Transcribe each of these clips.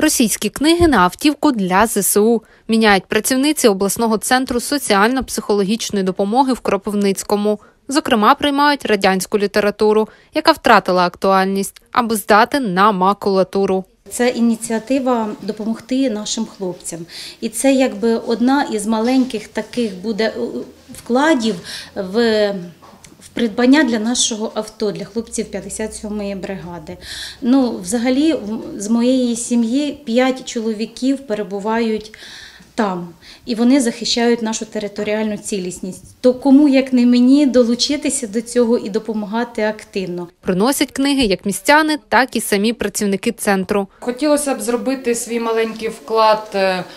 Російські книги на автівку для ЗСУ. Міняють працівниці обласного центру соціально-психологічної допомоги в Кропивницькому. Зокрема, приймають радянську літературу, яка втратила актуальність, аби здати на макулатуру. Це ініціатива допомогти нашим хлопцям. І це якби одна із маленьких таких буде вкладів в придбання для нашого авто, для хлопців 57-ї бригади. Взагалі, з моєї сім'ї 5 чоловіків перебувають там, і вони захищають нашу територіальну цілісність. То кому, як не мені, долучитися до цього і допомагати активно. Приносять книги як містяни, так і самі працівники центру. Хотілося б зробити свій маленький вклад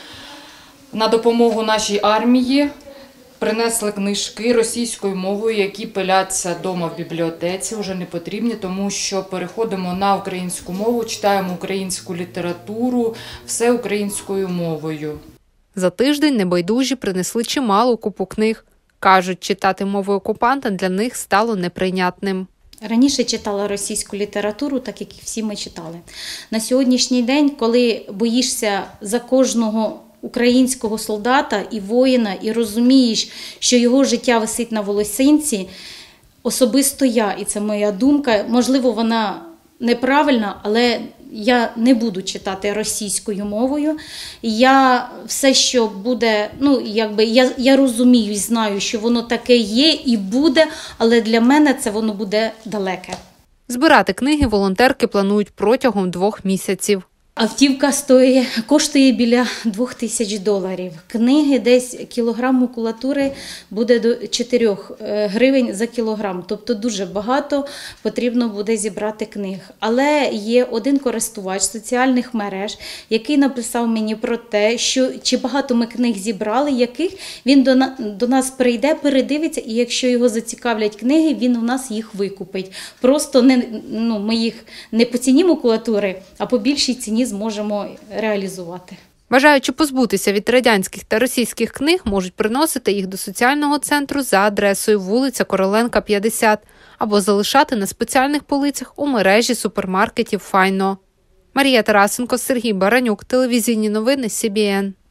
на допомогу нашій армії. Принесли книжки російською мовою, які пиляться вдома в бібліотеці, вже не потрібні, тому що переходимо на українську мову, читаємо українську літературу, все українською мовою. За тиждень небайдужі принесли чималу купу книг. Кажуть, читати мовою окупанта для них стало неприйнятним. Раніше читала російську літературу, так як і всі ми читали. На сьогоднішній день, коли боїшся за кожного українського солдата і воїна, і розумієш, що його життя висить на волосинці, особисто я, і це моя думка, можливо, вона неправильна, але я не буду читати російською мовою. Я все, що буде, я розумію і знаю, що воно таке є і буде, але для мене це воно буде далеке. Збирати книги волонтерки планують протягом 2 місяців. Автівка коштує біля $2000. Книги десь кілограм макулатури буде до 4 гривень за кілограм. Тобто дуже багато потрібно буде зібрати книг. Але є один користувач соціальних мереж, який написав мені про те, що чи багато ми книг зібрали, яких він до нас прийде, передивиться, і якщо його зацікавлять книги, він у нас їх викупить. Просто ми їх не по ціні макулатури, а по більшій ціні зможемо реалізувати. Бажаючи позбутися від радянських та російських книг, можуть приносити їх до соціального центру за адресою вулиця Короленка, 50, або залишати на спеціальних полицях у мережі супермаркетів «Файно». Марія Тарасенко, Сергій Баранюк, телевізійні новини СІБІН.